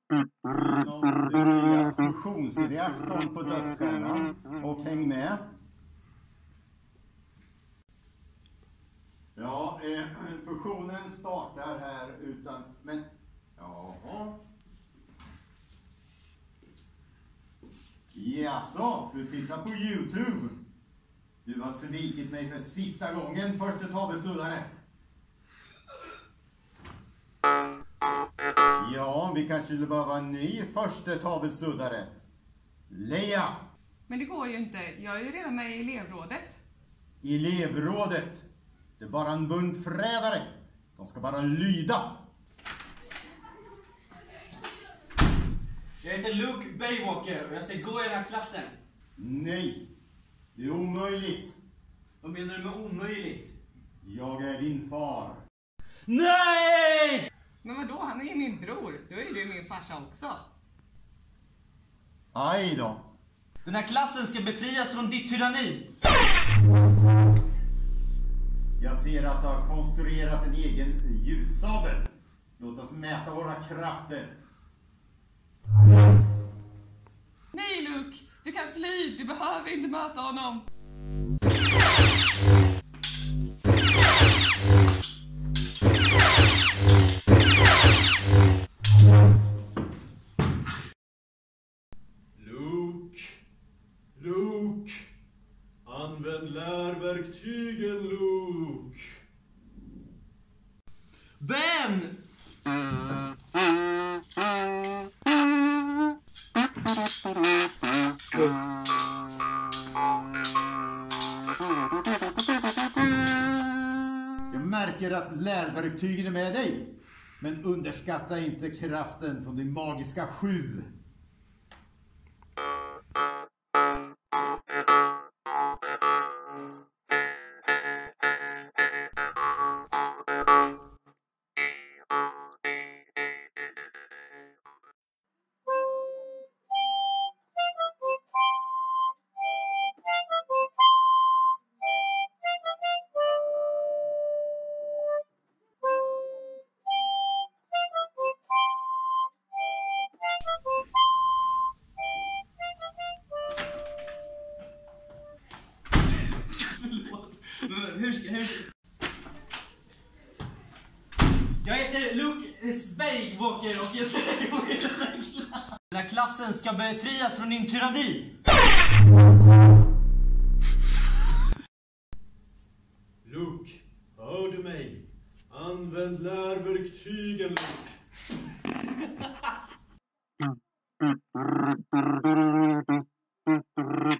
Genom den nya fusionsreaktorn på dödsstjärnan. Och häng med. Ja, fusionen startar här utan... Men... Jaha. Jaså, du tittar på YouTube. Du har svikit mig för sista gången, förste tavelsuddare. Ja, vi kanske skulle behöva en ny förste tavelsuddare. Leia! Men det går ju inte. Jag är ju redan med i elevrådet. Elevrådet? Det är bara en bunt förrädare. De ska bara lyda. Jag heter Luke Bergwalker och jag ska gå i den här klassen. Nej, det är omöjligt. Vad menar du med omöjligt? Jag är din far. Nej! Men vadå, han är ju min bror. Då är du min farsa också. Aj då. Den här klassen ska befrias från ditt tyranni. Jag ser att du har konstruerat en egen ljussabel. Låt oss mäta våra krafter. Nej Luke, du kan fly. Du behöver inte möta honom. Luke, använd lärverktygen, Luke. Ben! Jag märker att lärverktygen är med dig. Men underskatta inte kraften från din magiska 7. Jag heter Luke Bergwalker och jag ska gå i den här klassen. Den här klassen ska befrias från din tyranni. Luke, hör du mig? Använd lärverktygen, Luke.